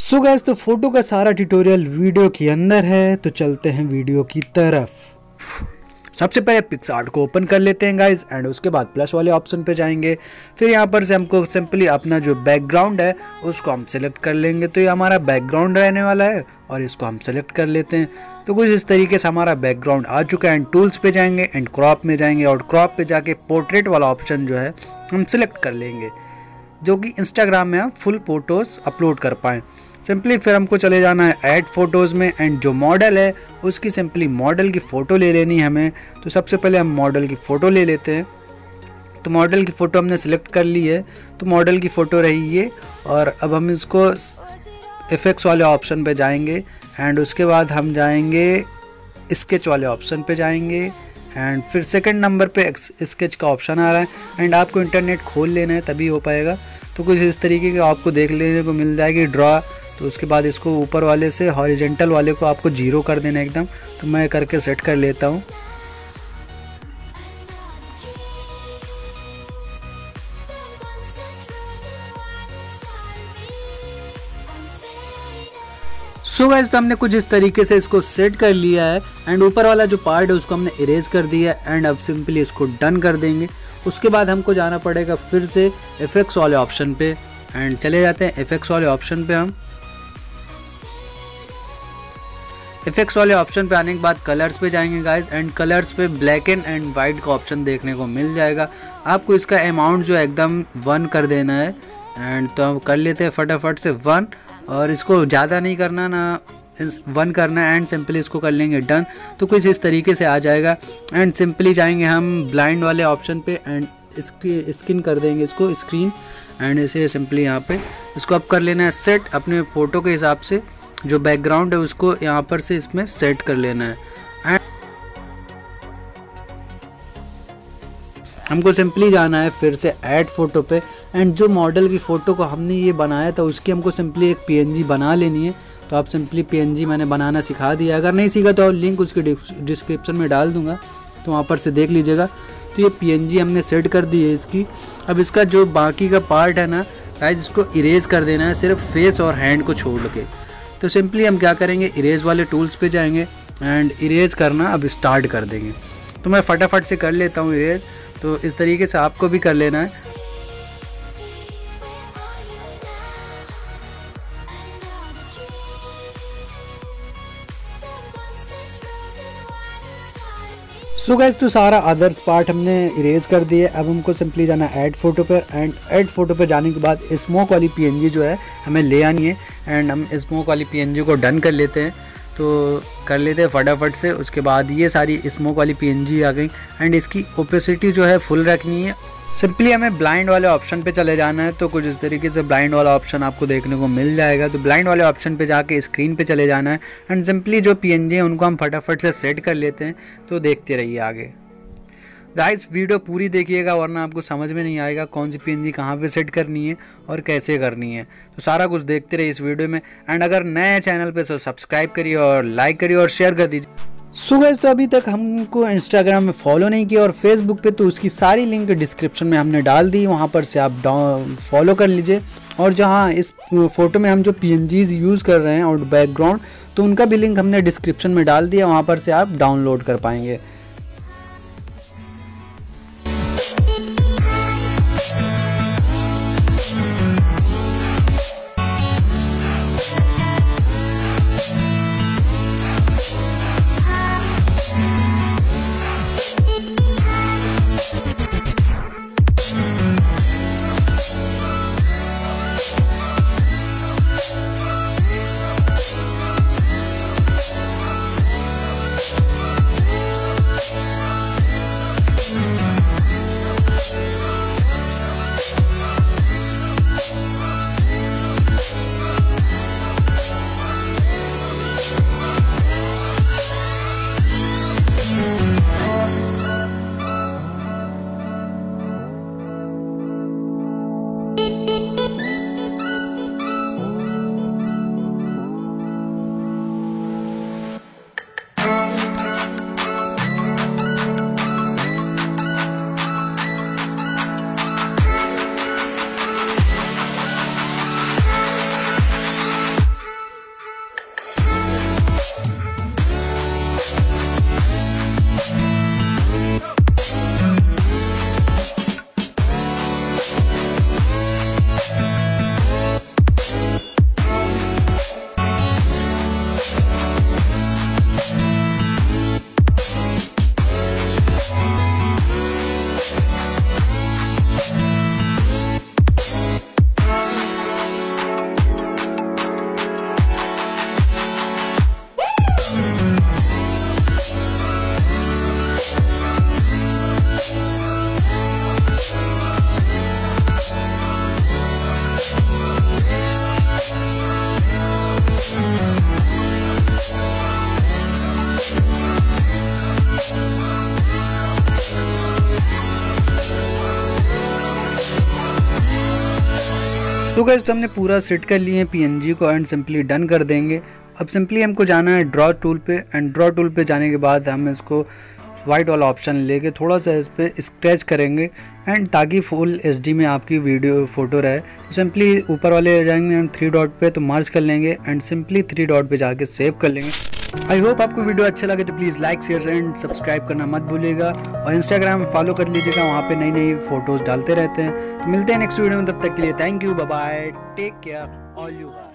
So guys, तो photo का सारा ट्यूटोरियल वीडियो के अंदर है, तो चलते हैं वीडियो की तरफ। सबसे पहले पिक्सआर्ट को ओपन कर लेते हैं गाइस, एंड उसके बाद प्लस वाले ऑप्शन पे जाएंगे। फिर यहाँ पर से हमको सिंपली अपना जो बैकग्राउंड है उसको हम सेलेक्ट कर लेंगे। तो ये हमारा बैकग्राउंड रहने वाला है और इसको हम सेलेक्ट कर लेते हैं। तो कुछ इस तरीके से हमारा बैकग्राउंड आ चुका है। एंड टूल्स पे जाएंगे एंड क्रॉप में जाएंगे और क्रॉप पे जाके पोर्ट्रेट वाला ऑप्शन जो है हम सिलेक्ट कर लेंगे, जो कि इंस्टाग्राम में हम फुल फोटोज़ अपलोड कर पाएँ। सिंपली फिर हमको चले जाना है ऐड फोटोज़ में, एंड जो मॉडल है उसकी सिंपली मॉडल की फ़ोटो ले लेनी है हमें। तो सबसे पहले हम मॉडल की फ़ोटो ले लेते हैं। तो मॉडल की फ़ोटो हमने सिलेक्ट कर ली है, तो मॉडल की फ़ोटो रही ये। और अब हम इसको इफ़ेक्ट्स वाले ऑप्शन पे जाएंगे एंड उसके बाद हम जाएंगे स्केच वाले ऑप्शन पे जाएंगे। एंड फिर सेकंड नंबर पे स्केच का ऑप्शन आ रहा है, एंड आपको इंटरनेट खोल लेना है तभी हो पाएगा। तो कुछ इस तरीके के आपको देख लेने को मिल जाएगी ड्रॉ। तो उसके बाद इसको ऊपर वाले से हॉरिजेंटल वाले को आपको 0 कर देना एकदम। तो मैं करके सेट कर लेता हूँ। सो गाइस, तो हमने कुछ इस तरीके से इसको सेट कर लिया है। एंड ऊपर वाला जो पार्ट है उसको हमने इरेज कर दिया है। एंड अब सिंपली इसको डन कर देंगे। उसके बाद हमको जाना पड़ेगा फिर से इफेक्ट्स वाले ऑप्शन पे, एंड चले जाते हैं इफेक्ट्स वाले ऑप्शन पे। हम इफेक्ट्स वाले ऑप्शन पे आने के बाद कलर्स पे जाएंगे गाइस, एंड कलर्स पे ब्लैक एंड वाइट का ऑप्शन देखने को मिल जाएगा। आपको इसका अमाउंट जो है एकदम 1 कर देना है। एंड तो हम कर लेते हैं फटाफट से 1, और इसको ज़्यादा नहीं करना ना 1 करना है। एंड सिंपली इसको कर लेंगे डन। तो कुछ इस तरीके से आ जाएगा। एंड सिंपली जाएंगे हम ब्लाइंड वाले ऑप्शन पे एंड इसकी स्किन कर देंगे इसको स्क्रीन। एंड इसे सिंपली यहाँ पे इसको अब कर लेना है सेट अपने फ़ोटो के हिसाब से। जो बैकग्राउंड है उसको यहाँ पर से इसमें सेट कर लेना है। एंड हमको सिंपली जाना है फिर से ऐड फोटो पे, एंड जो मॉडल की फ़ोटो को हमने ये बनाया था उसकी हमको सिंपली एक PNG बना लेनी है। तो आप सिंपली PNG मैंने बनाना सिखा दिया, अगर नहीं सीखा तो लिंक उसके डिस्क्रिप्शन में डाल दूंगा, तो वहाँ पर से देख लीजिएगा। तो ये PNG हमने सेट कर दी है इसकी। अब इसका जो बाकी का पार्ट है ना गाइस, इसको इरेज कर देना है सिर्फ फेस और हैंड को छोड़ के। तो सिंपली हम क्या करेंगे, इरेज वाले टूल्स पे जाएंगे एंड इरेज करना अब स्टार्ट कर देंगे। तो मैं फटाफट से कर लेता हूँ इरेज। तो इस तरीके से आपको भी कर लेना है। सो गाइस, तो सारा अदर्स पार्ट हमने इरेज कर दिए। अब हमको सिंपली जाना है ऐड फोटो पर, एंड ऐड फोटो पर जाने के बाद स्मोक वाली PNG जो है हमें ले आनी है। एंड हम स्मोक वाली PNG को डन कर लेते हैं। तो कर लेते हैं फटाफट से। उसके बाद ये सारी स्मोक वाली PNG आ गई, एंड इसकी ओपेसिटी जो है फुल रखनी है। सिंपली हमें ब्लाइंड वाले ऑप्शन पे चले जाना है। तो कुछ इस तरीके से ब्लाइंड वाला ऑप्शन आपको देखने को मिल जाएगा। तो ब्लाइंड वाले ऑप्शन पे जाके स्क्रीन पे चले जाना है, एंड सिंपली जो PNG है उनको हम फटाफट से सेट कर लेते हैं। तो देखते रहिए आगे गाइस, वीडियो पूरी देखिएगा वरना आपको समझ में नहीं आएगा कौन सी PNG कहाँ पे सेट करनी है और कैसे करनी है। तो सारा कुछ देखते रहिए इस वीडियो में। एंड अगर नए चैनल पे तो सब्सक्राइब करिए और लाइक करिए और शेयर कर दीजिए। सो गाइस, तो अभी तक हमको इंस्टाग्राम में फॉलो नहीं किया और फेसबुक पे, तो उसकी सारी लिंक डिस्क्रिप्शन में हमने डाल दी, वहाँ पर से आप फॉलो कर लीजिए। और जहाँ इस फोटो में हम जो PNGs यूज़ कर रहे हैं और बैकग्राउंड, तो उनका भी लिंक हमने डिस्क्रिप्शन में डाल दिया, वहाँ पर से आप डाउनलोड कर पाएंगे। तो गाइस तो हमने पूरा सेट कर लिए PNG को एंड सिंपली डन कर देंगे। अब सिंपली हमको जाना है ड्रॉ टूल पे एंड ड्रॉ टूल पे जाने के बाद हम इसको वाइट वाला ऑप्शन लेके थोड़ा सा इस पर स्क्रैच करेंगे एंड ताकि फुल HD में आपकी वीडियो फोटो रहे। तो सिंपली ऊपर वाले जाएंगे एंड 3 डॉट पे तो मार्च कर लेंगे एंड सिंपली 3 डॉट पे जाके सेव कर लेंगे। आई होप आपको वीडियो अच्छा लगे तो please like share and subscribe करना मत भूलिएगा और इंस्टाग्राम फॉलो कर लीजिएगा, वहाँ पे नई नई फोटोज़ डालते रहते हैं। तो मिलते हैं नेक्स्ट वीडियो में, तब तक के लिए thank you, bye bye, take care all you.